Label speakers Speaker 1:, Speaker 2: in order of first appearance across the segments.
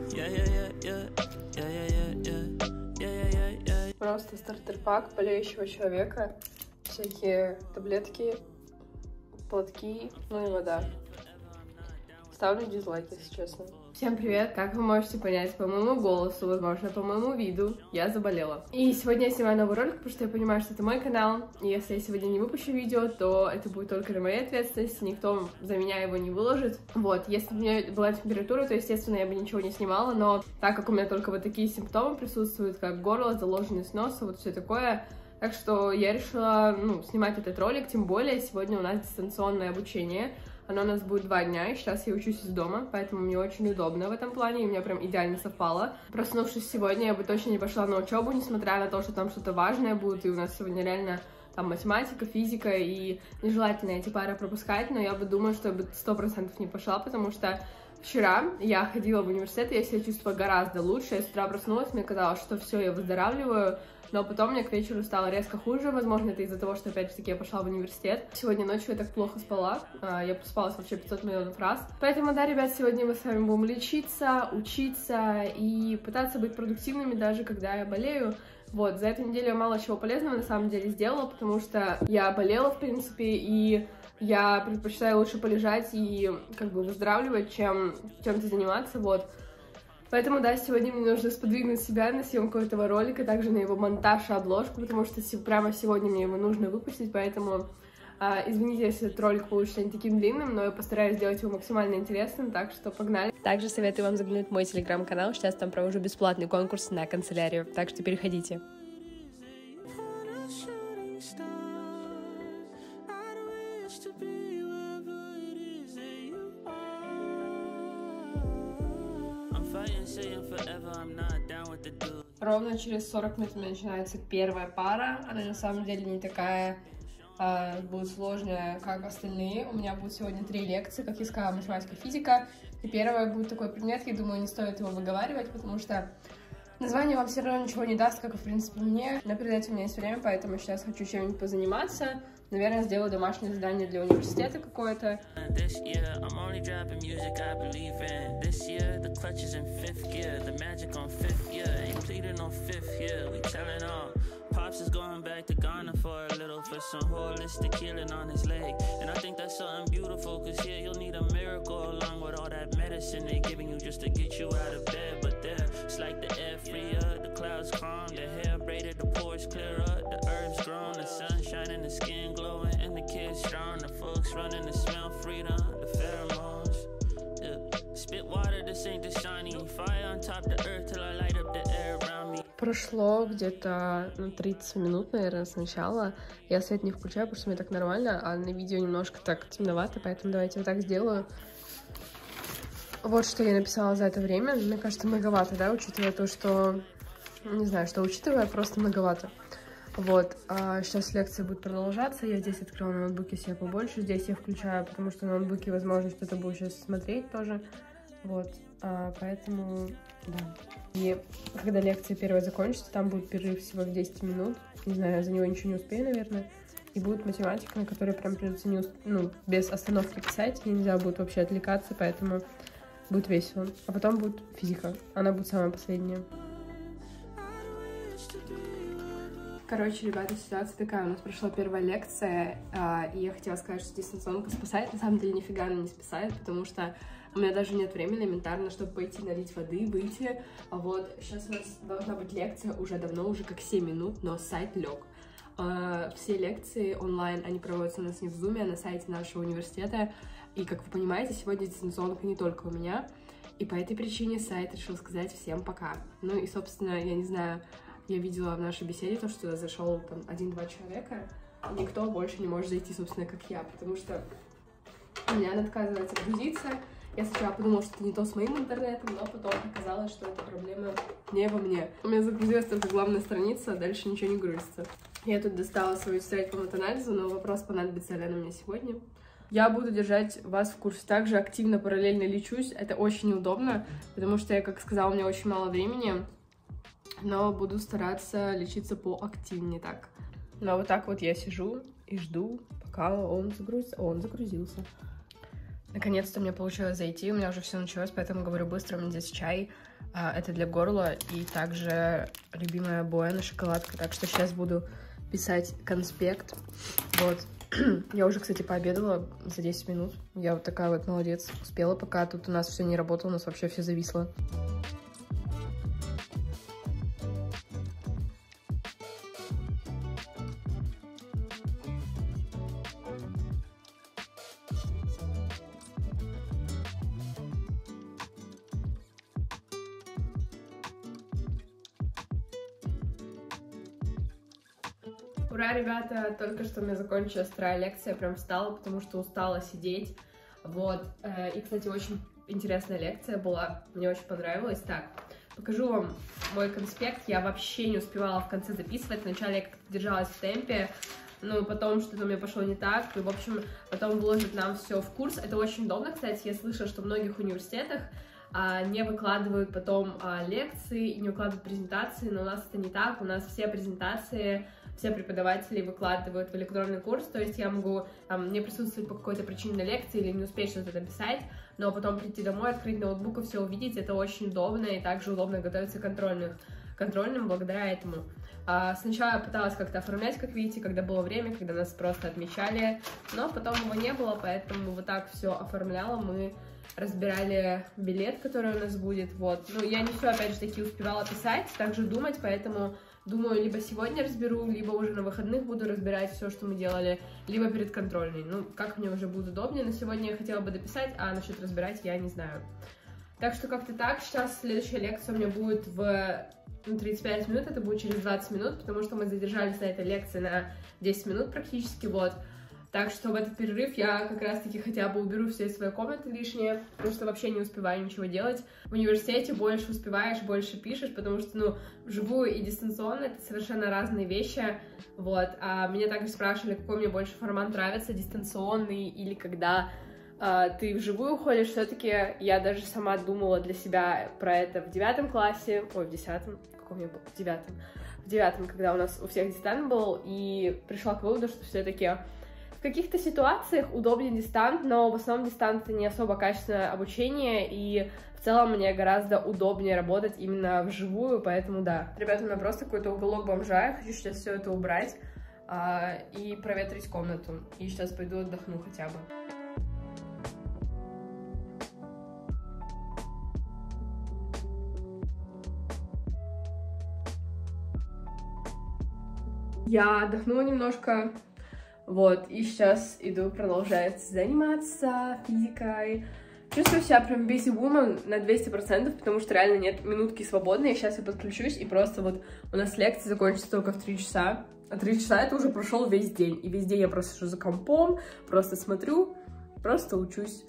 Speaker 1: Просто стартер-пак болеющего человека. Всякие таблетки, платки, ну и вода. Ставлю дизлайк, если честно. Всем привет! Как вы можете понять по моему голосу, возможно, по моему виду, я заболела. И сегодня я снимаю новый ролик, потому что я понимаю, что это мой канал. И если я сегодня не выпущу видео, то это будет только на моей ответственности, никто за меня его не выложит. Вот, если бы у меня была температура, то, естественно, я бы ничего не снимала, но так как у меня только вот такие симптомы присутствуют, как горло, заложенность носа, вот все такое, так что я решила, снимать этот ролик, тем более сегодня у нас дистанционное обучение. Оно у нас будет 2 дня, и сейчас я учусь из дома, поэтому мне очень удобно в этом плане, и у меня прям идеально совпало. Проснувшись сегодня, я бы точно не пошла на учебу, несмотря на то, что там что-то важное будет, и у нас сегодня реально там математика, физика, и нежелательно эти пары пропускать, но я бы думаю, что я бы 100% не пошла, потому что вчера я ходила в университет, и я себя чувствовала гораздо лучше, я с утра проснулась, мне казалось, что все, я выздоравливаю, но потом мне к вечеру стало резко хуже, возможно, это из-за того, что, опять же таки, я пошла в университет. Сегодня ночью я так плохо спала, я проспалась вообще 500 миллионов раз. Поэтому, да, ребят, сегодня мы с вами будем лечиться, учиться и пытаться быть продуктивными, даже когда я болею. Вот, за эту неделю я мало чего полезного, на самом деле, сделала, потому что я болела, в принципе, и я предпочитаю лучше полежать и, как бы, выздоравливать, чем чем-то заниматься, вот. Поэтому, да, сегодня мне нужно сподвигнуть себя на съемку этого ролика, также на его монтаж и обложку, потому что прямо сегодня мне его нужно выпустить, поэтому извините, если этот ролик получится не таким длинным, но я постараюсь сделать его максимально интересным, так что погнали. Также советую вам заглянуть в мой телеграм-канал, сейчас там провожу бесплатный конкурс на канцелярию, так что переходите. Ровно через 40 минут у меня начинается первая пара. Она на самом деле не такая будет сложная, как остальные. У меня будет сегодня 3 лекции, как я сказала, математика, физика. И первая будет такой предмет, я думаю, не стоит его выговаривать, потому что название вам все равно ничего не даст, как и, в принципе, мне. Но перед этим у меня есть время, поэтому сейчас хочу чем-нибудь позаниматься. Наверное, сделаю домашнее задание для университета какое-то.
Speaker 2: Pops is going back to Ghana for a little for some holistic healing on his leg. And I think that's something beautiful, cause here you'll need a miracle along with all that medicine they giving you just to get you out of bed. But there, it's like the air freer, the clouds calm, the hair braided, the pores clearer, the herbs grown, the sun shining, the skin glowing, and the kids strong, the folks running, the smell freedom, the pheromones. Yeah. Spit water, this ain't the shiny fire on top the earth till I light up the air around me.
Speaker 1: Прошло где-то 30 минут, наверное, сначала. Я свет не включаю, потому что мне так нормально, а на видео немножко так темновато, поэтому давайте вот так сделаю. Вот что я написала за это время. Мне кажется, многовато, да, учитывая то, что... Не знаю, что учитывая, просто многовато. Вот, сейчас лекция будет продолжаться. Я здесь открыла на ноутбуке себе побольше. Здесь я включаю, потому что на ноутбуке, возможно, что-то буду сейчас смотреть тоже. Вот, поэтому, да. И когда лекция первая закончится, там будет перерыв всего в 10 минут. Не знаю, за него ничего не успею, наверное. И будет математика, на которой прям придется без остановки писать. И нельзя будет вообще отвлекаться, поэтому будет весело. А потом будет физика. Она будет самая последняя. Короче, ребята, ситуация такая. У нас прошла первая лекция, и я хотела сказать, что дистанционка спасает. На самом деле, нифига она не спасает, потому что у меня даже нет времени элементарно, чтобы пойти налить воды, выйти. Вот, сейчас у нас должна быть лекция уже давно, уже как 7 минут, но сайт лег. Все лекции онлайн, они проводятся у нас не в Zoom, а на сайте нашего университета. И, как вы понимаете, сегодня дистанционка не только у меня. И по этой причине сайт решил сказать всем пока. Ну и, собственно, я не знаю, я видела в нашей беседе то, что зашел там 1-2 человека. И никто больше не может зайти, собственно, как я, потому что у меня она отказывается грузиться. Я сначала подумала, что это не то с моим интернетом, но потом оказалось, что эта проблема не во мне. У меня загрузилась только главная страница, а дальше ничего не грузится. Я тут достала свою тетрадь по матанализу, но вопрос, понадобится ли она мне сегодня. Я буду держать вас в курсе. Также активно, параллельно лечусь. Это очень неудобно, потому что, я, как сказала, у меня очень мало времени. Но буду стараться лечиться поактивнее так. Ну, а вот так вот я сижу и жду, пока он загрузился. Наконец-то мне получилось зайти, у меня уже все началось, поэтому говорю быстро, у меня здесь чай, Это для горла, и также любимая Буэна шоколадка. Так что сейчас буду писать конспект. Вот. Я уже, кстати, пообедала за 10 минут. Я вот такая вот молодец. Успела, пока тут у нас все не работало, у нас вообще все зависло. Ура, ребята! Только что у меня закончилась вторая лекция, я прям встала, потому что устала сидеть. Вот. И, кстати, очень интересная лекция была, мне очень понравилось. Так, покажу вам мой конспект. Я вообще не успевала в конце записывать. Вначале я как-то держалась в темпе, но потом что-то у меня пошло не так. И, в общем, потом выложат нам все в курс. Это очень удобно, кстати. Я слышала, что в многих университетах не выкладывают потом лекции и не выкладывают презентации, но у нас это не так. У нас все презентации, все преподаватели выкладывают в электронный курс, то есть я могу не присутствовать по какой-то причине на лекции или не успеть что-то написать, но потом прийти домой, открыть ноутбук и все увидеть, это очень удобно, и также удобно готовиться к контрольным благодаря этому. Сначала я пыталась как-то оформлять, как видите, когда было время, когда нас просто отмечали, но потом его не было, поэтому вот так все оформляла, мы разбирали билет, который у нас будет, вот. Ну, я не все, опять же, таки успевала писать, также думать, поэтому думаю, либо сегодня разберу, либо уже на выходных буду разбирать все, что мы делали, либо перед контрольной. Ну, как мне уже будет удобнее. На сегодня я хотела бы дописать, а насчет разбирать я не знаю. Так что как-то так. Сейчас следующая лекция у меня будет в 35 минут, это будет через 20 минут, потому что мы задержались на этой лекции на 10 минут практически, вот. Так что в этот перерыв я как раз-таки хотя бы уберу все свои комнаты лишние, потому что вообще не успеваю ничего делать. В университете больше успеваешь, больше пишешь, потому что, ну, вживую и дистанционно — это совершенно разные вещи, вот. А меня также спрашивали, какой мне больше формат нравится, дистанционный или когда ты вживую ходишь. Все-таки я даже сама думала для себя про это в 9 классе, ой, в 10-м, каком я был, в 9-м, когда у нас у всех дистант был, и пришла к выводу, что все-таки в каких-то ситуациях удобнее дистант, но в основном дистант — это не особо качественное обучение, и в целом мне гораздо удобнее работать именно вживую, поэтому да. Ребята, у меня просто какой-то уголок бомжа, я хочу сейчас все это убрать и проветрить комнату, и сейчас пойду отдохну хотя бы. Я отдохнула немножко. Вот, и сейчас иду продолжать заниматься физикой. Чувствую себя прям busy woman на 200%, потому что реально нет минутки свободной. Сейчас я подключусь, и просто вот у нас лекция закончится только в 3 часа. А 3 часа это уже прошел весь день. И весь день я просто сижу за компом, просто смотрю, просто учусь.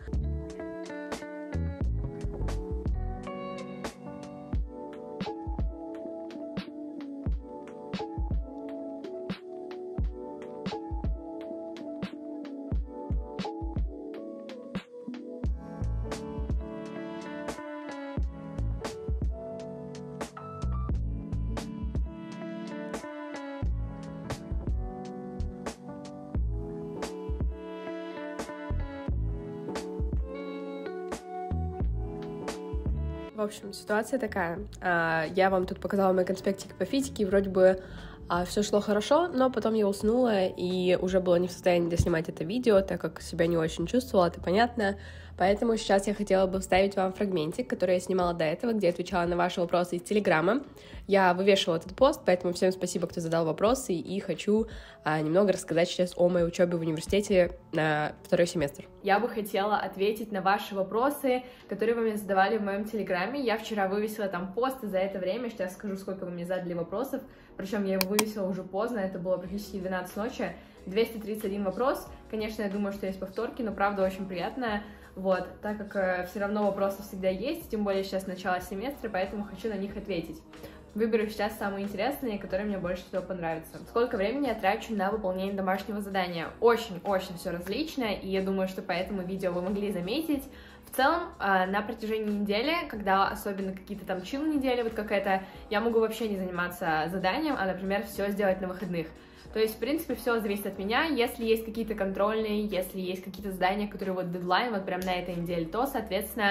Speaker 1: В общем, ситуация такая. Я вам тут показала мой конспектик по физике, и вроде бы все шло хорошо, но потом я уснула и уже была не в состоянии доснимать это видео, так как себя не очень чувствовала, это понятно. Поэтому сейчас я хотела бы вставить вам фрагментик, который я снимала до этого, где отвечала на ваши вопросы из Телеграма. Я вывешивала этот пост, поэтому всем спасибо, кто задал вопросы, и хочу немного рассказать сейчас о моей учебе в университете на 2-й семестр. Я бы хотела ответить на ваши вопросы, которые вы мне задавали в моем Телеграме. Я вчера вывесила там пост, и за это время, сейчас скажу, сколько вы мне задали вопросов, причем я его вывесила уже поздно, это было практически 12 ночи, 231 вопрос. Конечно, я думаю, что есть повторки, но правда очень приятная. Вот, так как все равно вопросы всегда есть, тем более сейчас начало семестра, поэтому хочу на них ответить. Выберу сейчас самые интересные, которые мне больше всего понравятся. Сколько времени я трачу на выполнение домашнего задания? Очень-очень все различное, и я думаю, что по этому видео вы могли заметить. В целом, на протяжении недели, когда особенно какие-то там чил-недели, вот какая-то, я могу вообще не заниматься заданием, а, например, все сделать на выходных. То есть, в принципе, все зависит от меня. Если есть какие-то контрольные, если есть какие-то задания, которые вот дедлайн, вот прям на этой неделе, то, соответственно,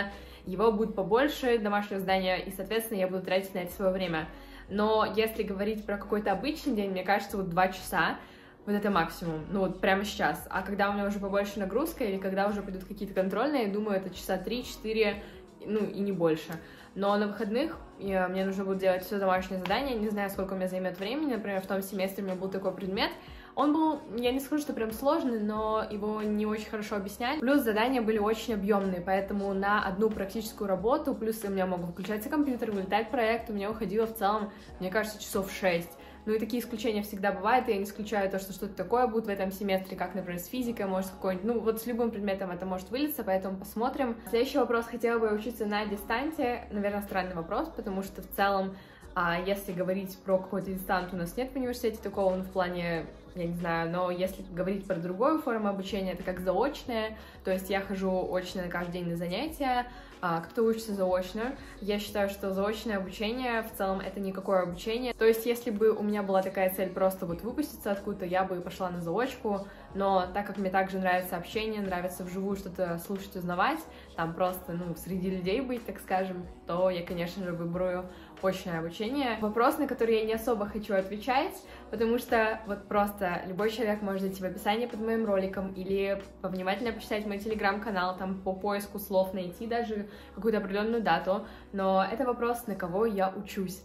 Speaker 3: его будет побольше, домашнего задания, и, соответственно, я буду тратить на это свое время. Но если говорить про какой-то обычный день, мне кажется, вот 2 часа, вот это максимум, ну вот прямо сейчас. А когда у меня уже побольше нагрузка, или когда уже пойдут какие-то контрольные, я думаю, это часа 3-4, ну и не больше. Но на выходных мне нужно будет делать все домашнее задание, не знаю, сколько у меня займет времени, например, в том семестре у меня был такой предмет, он был, я не скажу, что прям сложный, но его не очень хорошо объясняли. Плюс задания были очень объемные, поэтому на одну практическую работу, плюс у меня мог выключаться компьютер, вылетать проект, у меня уходило в целом, мне кажется, часов 6. Ну и такие исключения всегда бывают, и я не исключаю то, что что-то такое будет в этом семестре, как, например, с физикой, может, какой-нибудь, ну вот с любым предметом это может вылиться, поэтому посмотрим. Следующий вопрос: хотела бы учиться на дистанте? Наверное, странный вопрос, потому что в целом, если говорить про какой-то дистант, у нас нет в университете такого, ну, в плане, я не знаю, но если говорить про другую форму обучения, это как заочное, то есть я хожу очно на каждый день на занятия, кто-то учится заочно. Я считаю, что заочное обучение в целом это никакое обучение. То есть если бы у меня была такая цель просто вот выпуститься откуда-то, я бы пошла на заочку, но так как мне также нравится общение, нравится вживую что-то слушать, узнавать, там просто, ну, среди людей быть, так скажем, то я, конечно же, выберу очное обучение. Вопрос, на который я не особо хочу отвечать, потому что вот просто любой человек может зайти в описание под моим роликом или повнимательно почитать мой телеграм-канал, там по поиску слов найти даже какую-то определенную дату, но это вопрос, на кого я учусь.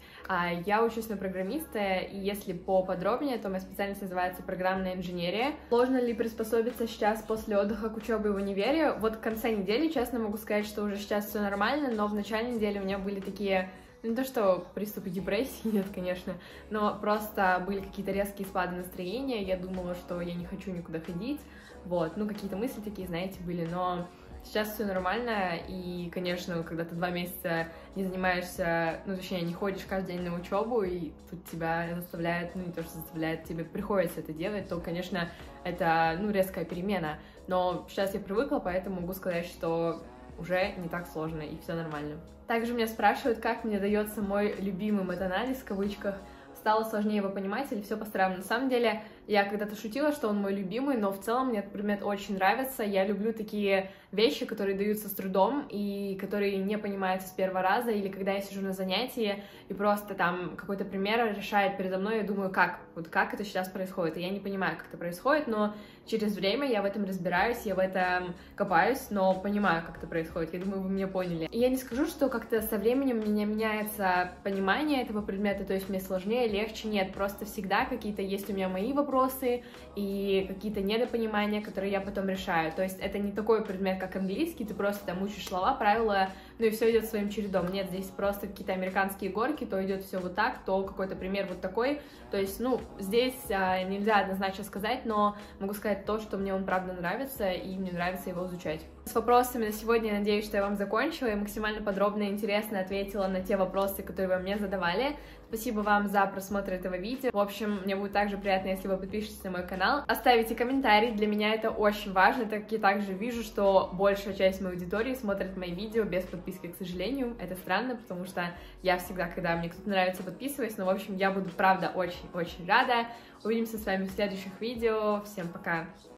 Speaker 3: Я учусь на программиста, и если поподробнее, то моя специальность называется программная инженерия. Сложно ли приспособиться сейчас после отдыха к учебе в универе? Вот в конце недели, честно могу сказать, что уже сейчас все нормально, но в начале недели у меня были такие... Не то, что приступы депрессии, нет, конечно, но просто были какие-то резкие спады настроения, я думала, что я не хочу никуда ходить, вот, ну, какие-то мысли такие, знаете, были, но сейчас все нормально, и, конечно, когда ты 2 месяца не занимаешься, ну, точнее, не ходишь каждый день на учебу, и тут тебя заставляет, ну, не то, что заставляет, тебе приходится это делать, то, конечно, это, ну, резкая перемена, но сейчас я привыкла, поэтому могу сказать, что уже не так сложно, и все нормально. Также меня спрашивают, как мне дается мой любимый мет-анализ, в кавычках, стало сложнее его понимать или все по-старому. На самом деле, я когда-то шутила, что он мой любимый, но в целом мне этот предмет очень нравится. Я люблю такие вещи, которые даются с трудом и которые не понимаются с первого раза, или когда я сижу на занятии и просто там какой-то пример решает передо мной, я думаю, как это сейчас происходит, и я не понимаю, как это происходит, но через время я в этом разбираюсь, я в этом копаюсь, но понимаю, как это происходит, я думаю, вы меня поняли. И я не скажу, что как-то со временем у меня меняется понимание этого предмета, то есть мне сложнее, легче, нет, просто всегда какие-то есть у меня мои вопросы и какие-то недопонимания, которые я потом решаю, то есть это не такой предмет, как английский, ты просто там учишь слова, правила, ну и все идет своим чередом. Нет, здесь просто какие-то американские горки, то идет все вот так, то какой-то пример вот такой. То есть, ну, здесь нельзя однозначно сказать, но могу сказать то, что мне он правда нравится, и мне нравится его изучать. С вопросами на сегодня, я надеюсь, что я вам закончила и максимально подробно и интересно ответила на те вопросы, которые вы мне задавали. Спасибо вам за просмотр этого видео. В общем, мне будет также приятно, если вы подпишетесь на мой канал, оставите комментарий, для меня это очень важно, так как я также вижу, что большая часть моей аудитории смотрит мои видео без подписки, к сожалению. Это странно, потому что я всегда, когда мне кто-то нравится, подписываюсь, но, в общем, я буду, правда, очень-очень рада. Увидимся с вами в следующих видео. Всем пока!